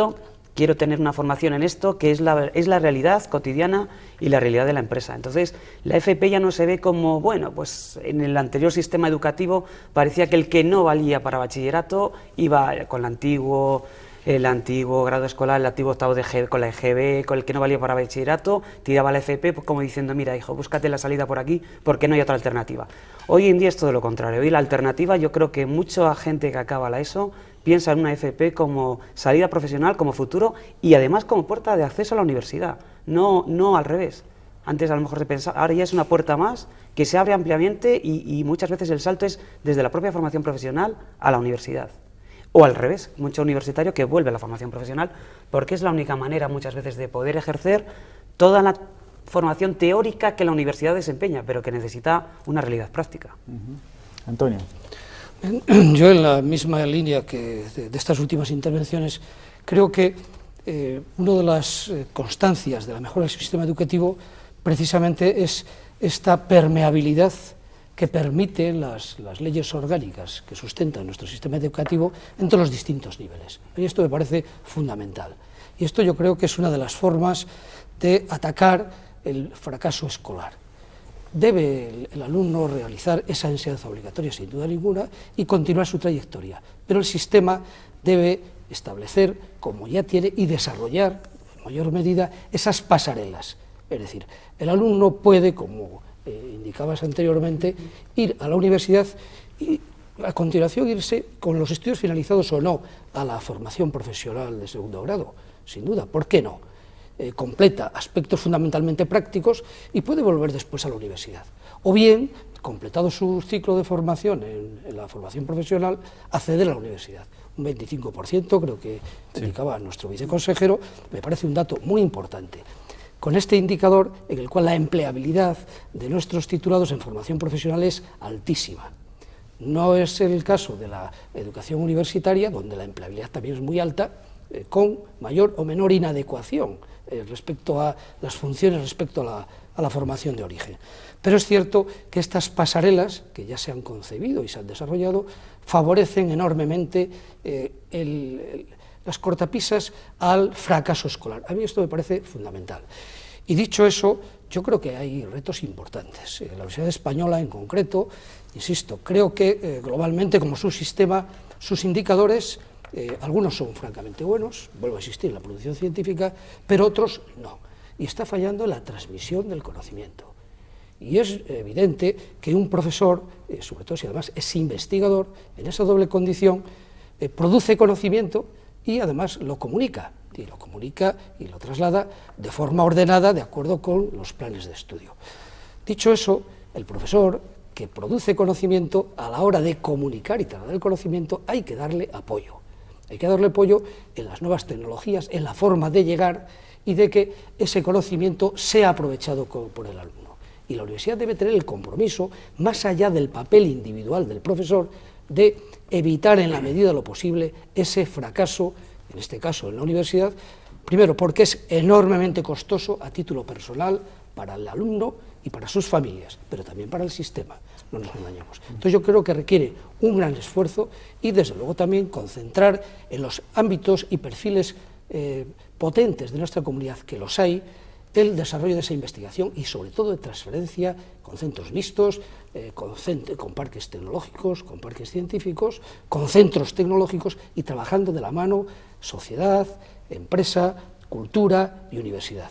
quiero tener una formación en esto que es la, es la realidad cotidiana y la realidad de la empresa. Entonces, la F P ya no se ve como, bueno, pues en el anterior sistema educativo parecía que el que no valía para bachillerato iba con el antiguo, el antiguo grado escolar, el antiguo octavo de G, con la E G B, con el que no valía para bachillerato, tiraba la F P pues como diciendo, mira hijo, búscate la salida por aquí porque no hay otra alternativa. Hoy en día es todo lo contrario, hoy la alternativa, yo creo que mucha gente que acaba la ESO piensa en una F P como salida profesional, como futuro y además como puerta de acceso a la universidad, no, no al revés. Antes a lo mejor se pensaba, ahora ya es una puerta más que se abre ampliamente y, y muchas veces el salto es desde la propia formación profesional a la universidad. O al revés, mucho universitario que vuelve a la formación profesional porque es la única manera muchas veces de poder ejercer toda la formación teórica que la universidad desempeña, pero que necesita una realidad práctica. Uh-huh. Antonio. Yo en la misma línea que de, de estas últimas intervenciones, creo que eh, una de las eh, constancias de la mejora del sistema educativo precisamente es esta permeabilidad que permiten las, las leyes orgánicas que sustentan nuestro sistema educativo entre los distintos niveles. Y esto me parece fundamental. Y esto yo creo que es una de las formas de atacar el fracaso escolar. Debe el, el alumno realizar esa enseñanza obligatoria, sin duda ninguna, y continuar su trayectoria. Pero el sistema debe establecer, como ya tiene, y desarrollar, en mayor medida, esas pasarelas. Es decir, el alumno puede, como eh, indicabas anteriormente, ir a la universidad y a continuación irse con los estudios finalizados o no a la formación profesional de segundo grado, sin duda, ¿por qué no? Eh, completa aspectos fundamentalmente prácticos y puede volver después a la universidad. O bien, completado su ciclo de formación en, en la formación profesional, acceder a la universidad. Un veinticinco por ciento, creo que sí indicaba nuestro viceconsejero, me parece un dato muy importante. Con este indicador, en el cual la empleabilidad de nuestros titulados en formación profesional es altísima. No es el caso de la educación universitaria, donde la empleabilidad también es muy alta, eh, con mayor o menor inadecuación eh, respecto a las funciones, respecto a la, a la formación de origen. Pero es cierto que estas pasarelas, que ya se han concebido y se han desarrollado, favorecen enormemente eh, el, el, las cortapisas al fracaso escolar. A mí esto me parece fundamental. Y dicho eso, yo creo que hay retos importantes. La Universidad Española, en concreto, insisto, creo que eh, globalmente, como su sistema, sus indicadores, eh, algunos son francamente buenos, vuelvo a insistir en la producción científica, pero otros no. Y está fallando en la transmisión del conocimiento. Y es evidente que un profesor, eh, sobre todo si además es investigador, en esa doble condición, eh, produce conocimiento y además lo comunica, y lo comunica y lo traslada de forma ordenada de acuerdo con los planes de estudio. Dicho eso, el profesor que produce conocimiento, a la hora de comunicar y trasladar el conocimiento, hay que darle apoyo. Hay que darle apoyo en las nuevas tecnologías, en la forma de llegar y de que ese conocimiento sea aprovechado por el alumno. Y la universidad debe tener el compromiso, más allá del papel individual del profesor, de evitar en la medida de lo posible ese fracaso, en este caso en la universidad, primero porque es enormemente costoso a título personal para el alumno y para sus familias, pero también para el sistema, no nos engañemos. Entonces yo creo que requiere un gran esfuerzo y desde luego también concentrar en los ámbitos y perfiles eh, potentes de nuestra comunidad, que los hay, el desarrollo de esa investigación y sobre todo de transferencia con centros mixtos, eh, con, con parques tecnológicos, con parques científicos, con centros tecnológicos y trabajando de la mano sociedad, empresa, cultura y universidad.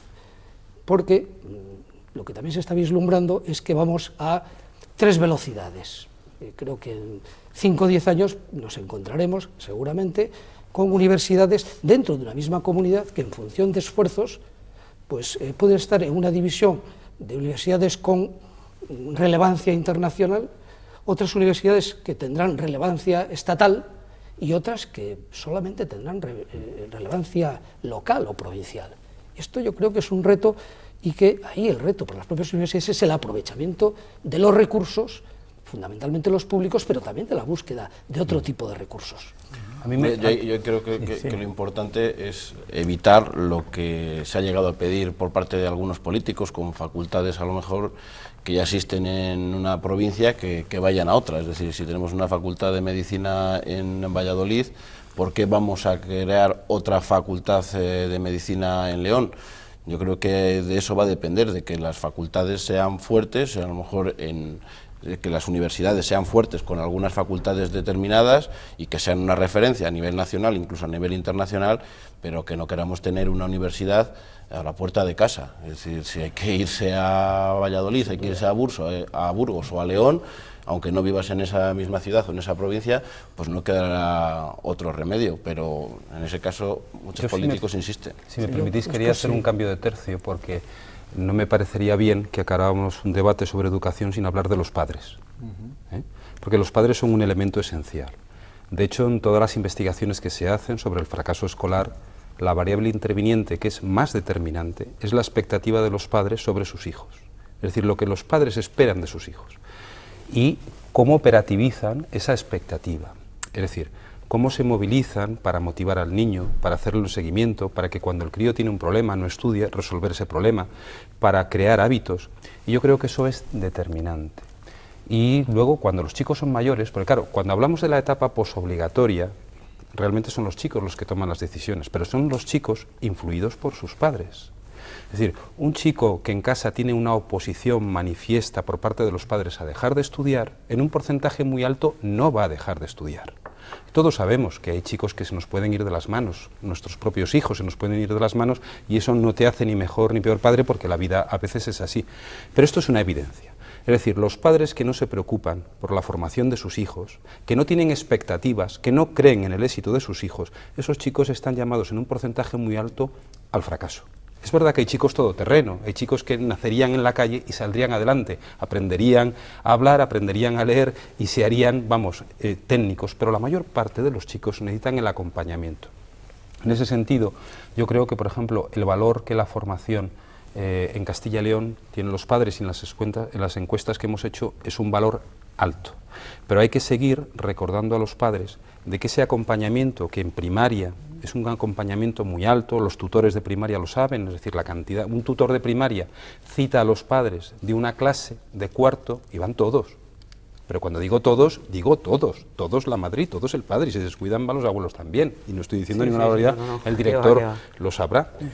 Porque mmm, lo que también se está vislumbrando es que vamos a tres velocidades. Eh, creo que en cinco o diez años nos encontraremos seguramente con universidades dentro de una misma comunidad que en función de esfuerzos pues eh, pueden estar en una división de universidades con relevancia internacional, otras universidades que tendrán relevancia estatal y otras que solamente tendrán re, eh, relevancia local o provincial. Esto yo creo que es un reto y que ahí el reto para las propias universidades es el aprovechamiento de los recursos, fundamentalmente los públicos, pero también de la búsqueda de otro tipo de recursos. A mí me, yo, yo creo que, que, sí. que lo importante es evitar lo que se ha llegado a pedir por parte de algunos políticos con facultades a lo mejor que ya existen en una provincia que, que vayan a otra. Es decir, si tenemos una facultad de medicina en, en Valladolid, ¿por qué vamos a crear otra facultad eh, de medicina en León? Yo creo que de eso va a depender, de que las facultades sean fuertes, a lo mejor en... que las universidades sean fuertes con algunas facultades determinadas y que sean una referencia a nivel nacional, incluso a nivel internacional, pero que no queramos tener una universidad a la puerta de casa. Es decir, si hay que irse a Valladolid, hay que irse a Burgos, a Burgos o a León, aunque no vivas en esa misma ciudad o en esa provincia, pues no quedará otro remedio, pero en ese caso muchos Yo políticos si me, insisten. Si me permitís, quería hacer un cambio de tercio, porque no me parecería bien que acabáramos un debate sobre educación sin hablar de los padres, ¿eh? Porque los padres son un elemento esencial. De hecho, en todas las investigaciones que se hacen sobre el fracaso escolar, la variable interviniente que es más determinante es la expectativa de los padres sobre sus hijos. Es decir, lo que los padres esperan de sus hijos y cómo operativizan esa expectativa. Es decir, cómo se movilizan para motivar al niño, para hacerle un seguimiento, para que cuando el crío tiene un problema no estudie, resolver ese problema, para crear hábitos. Y yo creo que eso es determinante. Y luego, cuando los chicos son mayores, porque claro, cuando hablamos de la etapa posobligatoria, realmente son los chicos los que toman las decisiones, pero son los chicos influidos por sus padres. Es decir, un chico que en casa tiene una oposición manifiesta por parte de los padres a dejar de estudiar, en un porcentaje muy alto no va a dejar de estudiar. Todos sabemos que hay chicos que se nos pueden ir de las manos, nuestros propios hijos se nos pueden ir de las manos, y eso no te hace ni mejor ni peor padre, porque la vida a veces es así. Pero esto es una evidencia. Es decir, los padres que no se preocupan por la formación de sus hijos, que no tienen expectativas, que no creen en el éxito de sus hijos, esos chicos están llamados en un porcentaje muy alto al fracaso. Es verdad que hay chicos todoterreno, hay chicos que nacerían en la calle y saldrían adelante, aprenderían a hablar, aprenderían a leer y se harían, vamos, eh, técnicos, pero la mayor parte de los chicos necesitan el acompañamiento. En ese sentido, yo creo que, por ejemplo, el valor que la formación eh, en Castilla y León tienen los padres y en las, escuentas, en las encuestas que hemos hecho es un valor alto. Pero hay que seguir recordando a los padres de que ese acompañamiento que en primaria es un acompañamiento muy alto, los tutores de primaria lo saben, es decir, la cantidad, un tutor de primaria cita a los padres de una clase de cuarto y van todos. Pero cuando digo todos, digo todos, todos la madre y todos el padre, y si se descuidan van los abuelos también, y no estoy diciendo sí, ninguna barbaridad, sí, sí, no, no, el director va, va. lo sabrá. Uh-huh.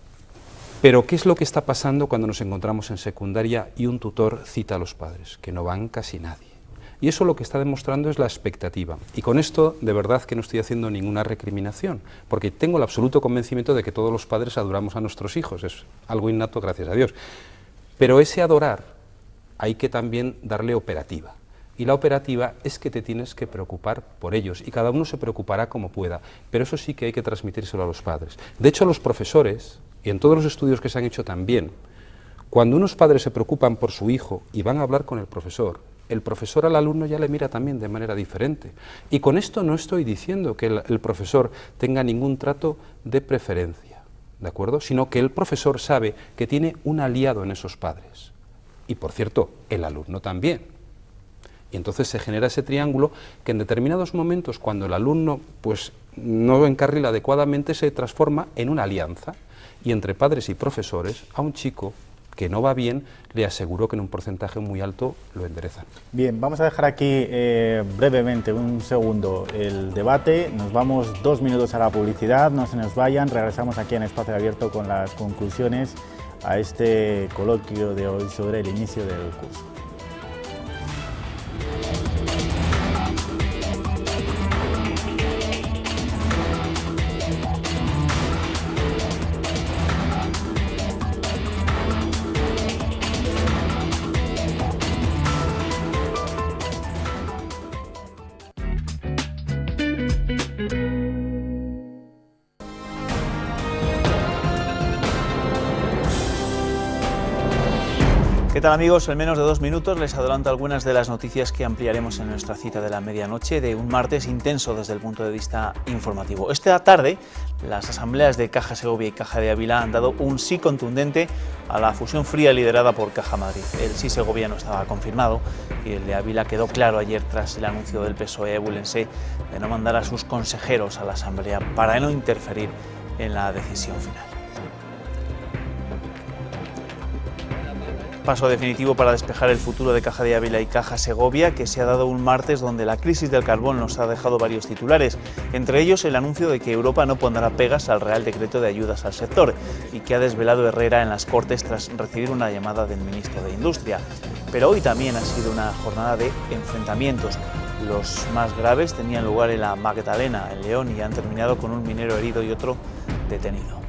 Pero ¿qué es lo que está pasando cuando nos encontramos en secundaria y un tutor cita a los padres? Que no van casi nadie. Y eso lo que está demostrando es la expectativa. Y con esto, de verdad que no estoy haciendo ninguna recriminación, porque tengo el absoluto convencimiento de que todos los padres adoramos a nuestros hijos, es algo innato, gracias a Dios. Pero ese adorar hay que también darle operativa. Y la operativa es que te tienes que preocupar por ellos, y cada uno se preocupará como pueda, pero eso sí que hay que transmitírselo a los padres. De hecho, los profesores, y en todos los estudios que se han hecho también, cuando unos padres se preocupan por su hijo y van a hablar con el profesor, el profesor al alumno ya le mira también de manera diferente. Y con esto no estoy diciendo que el, el profesor tenga ningún trato de preferencia, ¿de acuerdo? Sino que el profesor sabe que tiene un aliado en esos padres. Y por cierto, el alumno también. Y entonces se genera ese triángulo que en determinados momentos, cuando el alumno pues, no encarrila adecuadamente, se transforma en una alianza. Y entre padres y profesores, a un chico que no va bien, le aseguro que en un porcentaje muy alto lo enderezan. Bien, vamos a dejar aquí eh, brevemente, un segundo, el debate. Nos vamos dos minutos a la publicidad, no se nos vayan, regresamos aquí en Espacio Abierto con las conclusiones a este coloquio de hoy sobre el inicio del curso. ¿Qué ¿Qué tal, amigos? En menos de dos minutos les adelanto algunas de las noticias que ampliaremos en nuestra cita de la medianoche de un martes intenso desde el punto de vista informativo. Esta tarde, las asambleas de Caja Segovia y Caja de Ávila han dado un sí contundente a la fusión fría liderada por Caja Madrid. El sí segoviano estaba confirmado y el de Ávila quedó claro ayer tras el anuncio del P S O E abulense de no mandar a sus consejeros a la asamblea para no interferir en la decisión final. Paso definitivo para despejar el futuro de Caja de Ávila y Caja Segovia, que se ha dado un martes donde la crisis del carbón nos ha dejado varios titulares, entre ellos el anuncio de que Europa no pondrá pegas al Real Decreto de ayudas al sector y que ha desvelado Herrera en las Cortes tras recibir una llamada del ministro de Industria. Pero hoy también ha sido una jornada de enfrentamientos. Los más graves tenían lugar en la Magdalena, en León, y han terminado con un minero herido y otro detenido.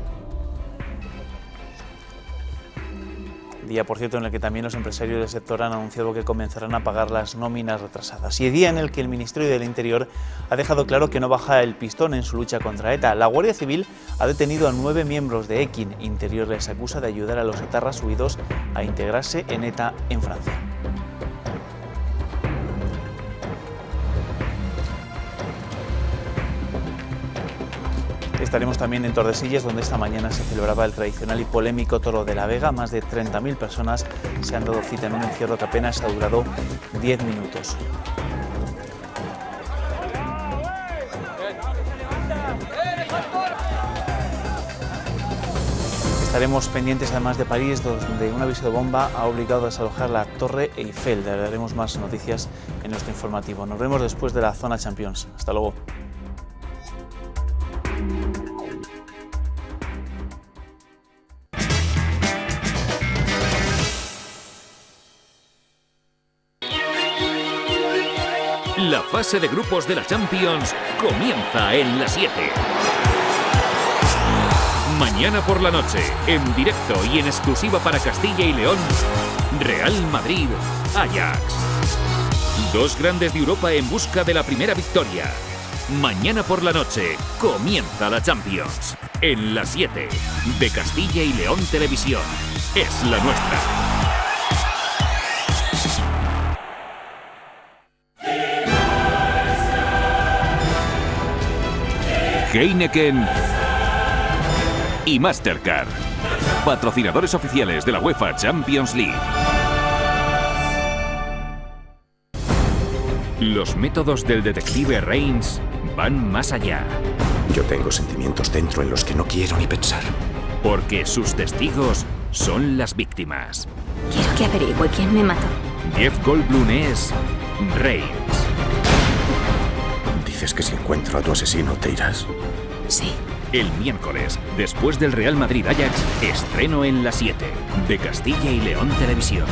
Día, por cierto, en el que también los empresarios del sector han anunciado que comenzarán a pagar las nóminas retrasadas. Y día en el que el Ministerio del Interior ha dejado claro que no baja el pistón en su lucha contra ETA. La Guardia Civil ha detenido a nueve miembros de Ekin. Interior les acusa de ayudar a los etarras huidos a integrarse en ETA en Francia. Estaremos también en Tordesillas, donde esta mañana se celebraba el tradicional y polémico Toro de la Vega. Más de treinta mil personas se han dado cita en un encierro que apenas ha durado diez minutos. Estaremos pendientes además de París, donde un aviso de bomba ha obligado a desalojar la Torre Eiffel. Daremos más noticias en nuestro informativo. Nos vemos después de la zona Champions. Hasta luego. La fase de grupos de la Champions comienza en las siete. Mañana por la noche, en directo y en exclusiva para Castilla y León, Real Madrid, Ajax. Dos grandes de Europa en busca de la primera victoria. Mañana por la noche, comienza la Champions. En las siete, de Castilla y León Televisión. Es la nuestra. Heineken y Mastercard, patrocinadores oficiales de la UEFA Champions League. Los métodos del detective Reigns van más allá. Yo tengo sentimientos dentro en los que no quiero ni pensar. Porque sus testigos son las víctimas. Quiero que averigüe quién me mató. Jeff Goldblum es Reigns. ¿Dices que si encuentro a tu asesino te irás? Sí. El miércoles, después del Real Madrid Ajax, estreno en las siete, de Castilla y León Televisión.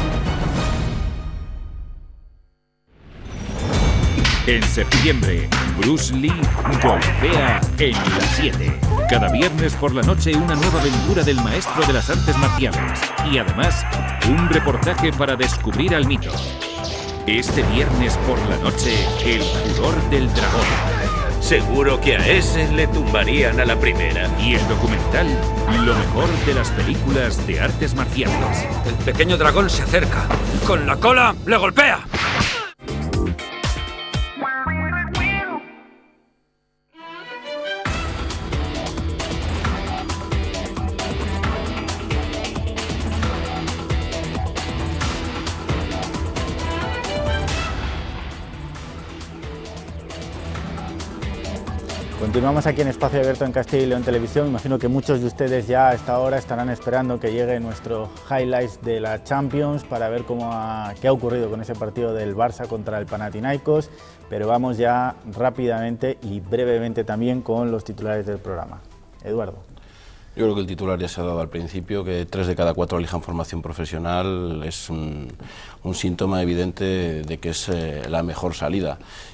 En septiembre, Bruce Lee golpea en las siete. Cada viernes por la noche una nueva aventura del maestro de las artes marciales. Y además, un reportaje para descubrir al mito. Este viernes por la noche, el furor del dragón. Seguro que a ese le tumbarían a la primera. Y el documental, lo mejor de las películas de artes marciales. El pequeño dragón se acerca. Con la cola le golpea. Continuamos aquí en Espacio Abierto en Castilla y León Televisión. Imagino que muchos de ustedes ya a esta hora estarán esperando que llegue nuestro highlights de la Champions para ver cómo ha, qué ha ocurrido con ese partido del Barça contra el Panathinaikos, pero vamos ya rápidamente y brevemente también con los titulares del programa. Eduardo. Yo creo que el titular ya se ha dado al principio, que tres de cada cuatro elijan formación profesional es un, un síntoma evidente de que es eh, la mejor salida.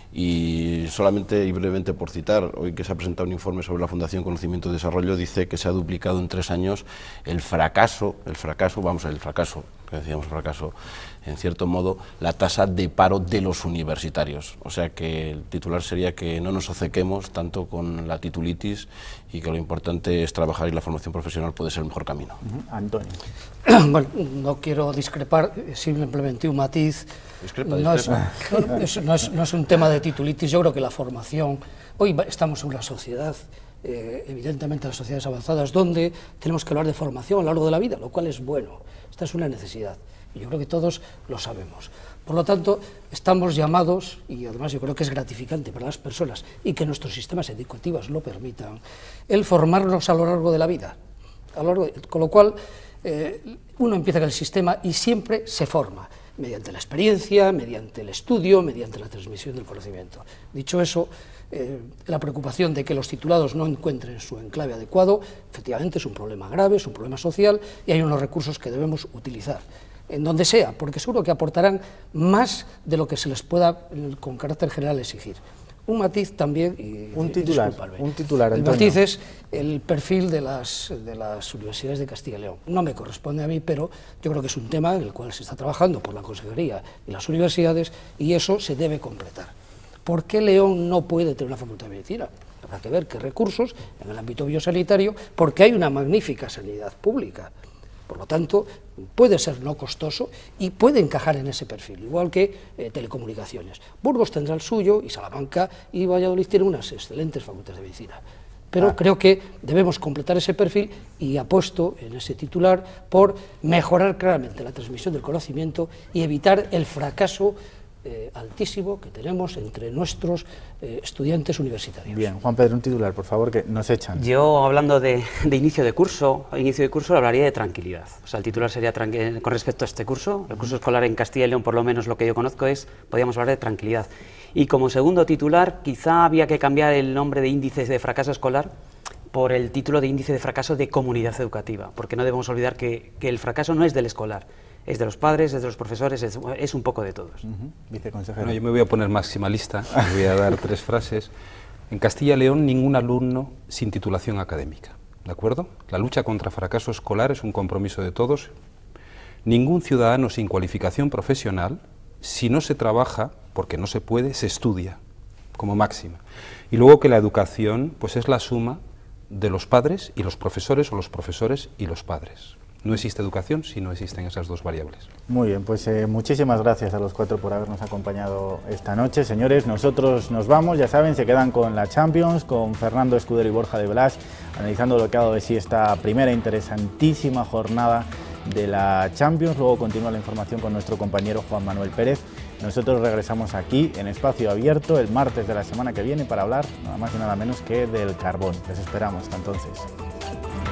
Y solamente y brevemente por citar, hoy que se ha presentado un informe sobre la Fundación Conocimiento y Desarrollo, dice que se ha duplicado en tres años el fracaso, el fracaso, vamos, el fracaso, que decíamos fracaso, en cierto modo, la tasa de paro de los universitarios. O sea que el titular sería que no nos obcequemos tanto con la titulitis y que lo importante es trabajar y la formación profesional puede ser el mejor camino. Uh-huh. Antonio. Bueno, no quiero discrepar, simplemente un matiz. Discrepa, no, discrepa. Es, no, es, no, es, no es un tema de titulitis, yo creo que la formación, hoy estamos en una sociedad, eh, evidentemente las sociedades avanzadas, donde tenemos que hablar de formación a lo largo de la vida, lo cual es bueno, esta es una necesidad, y yo creo que todos lo sabemos. Por lo tanto, estamos llamados, y además yo creo que es gratificante para las personas, y que nuestros sistemas educativos lo permitan, el formarnos a lo largo de la vida, a lo largo de, con lo cual eh, uno empieza con el sistema y siempre se forma, mediante la experiencia, mediante el estudio, mediante la transmisión del conocimiento. Dicho eso, eh, la preocupación de que los titulados no encuentren su enclave adecuado, efectivamente es un problema grave, es un problema social, y hay unos recursos que debemos utilizar, en donde sea, porque seguro que aportarán más de lo que se les pueda, con carácter general, exigir. Un matiz también, y, un titular, un titular, el Antonio. matiz es el perfil de las, de las universidades de Castilla y León. No me corresponde a mí, pero yo creo que es un tema en el cual se está trabajando por la Consejería y las universidades, y eso se debe completar. ¿Por qué León no puede tener una facultad de medicina? Habrá que ver qué recursos en el ámbito biosanitario, porque hay una magnífica sanidad pública. Por lo tanto, puede ser no costoso y puede encajar en ese perfil, igual que eh, telecomunicaciones. Burgos tendrá el suyo, y Salamanca y Valladolid tienen unas excelentes facultades de medicina. Pero ah. creo que debemos completar ese perfil, y apuesto en ese titular por mejorar claramente la transmisión del conocimiento y evitar el fracaso Eh, altísimo que tenemos entre nuestros eh, estudiantes universitarios. Bien, Juan Pedro, un titular, por favor, que nos echan. Yo, hablando de, de inicio de curso, inicio de curso hablaría de tranquilidad. O sea, el titular sería con respecto a este curso, el curso escolar en Castilla y León, por lo menos lo que yo conozco es, podríamos hablar de tranquilidad. Y como segundo titular, quizá había que cambiar el nombre de índice de fracaso escolar por el título de índice de fracaso de comunidad educativa, porque no debemos olvidar que, que el fracaso no es del escolar, es de los padres, es de los profesores, es, es un poco de todos. Uh-huh. Viceconsejero. Bueno, yo me voy a poner maximalista, me voy a dar tres frases. En Castilla y León, ningún alumno sin titulación académica, ¿de acuerdo? La lucha contra fracaso escolar es un compromiso de todos. Ningún ciudadano sin cualificación profesional, si no se trabaja, porque no se puede, se estudia, como máxima. Y luego que la educación, pues es la suma de los padres y los profesores, o los profesores y los padres. No existe educación si no existen esas dos variables. Muy bien, pues eh, muchísimas gracias a los cuatro por habernos acompañado esta noche. Señores, nosotros nos vamos, ya saben, se quedan con la Champions, con Fernando Escudero y Borja de Blas, analizando lo que ha dado de sí esta primera interesantísima jornada de la Champions. Luego continúa la información con nuestro compañero Juan Manuel Pérez. Nosotros regresamos aquí en Espacio Abierto el martes de la semana que viene para hablar nada más y nada menos que del carbón. Les esperamos hasta entonces.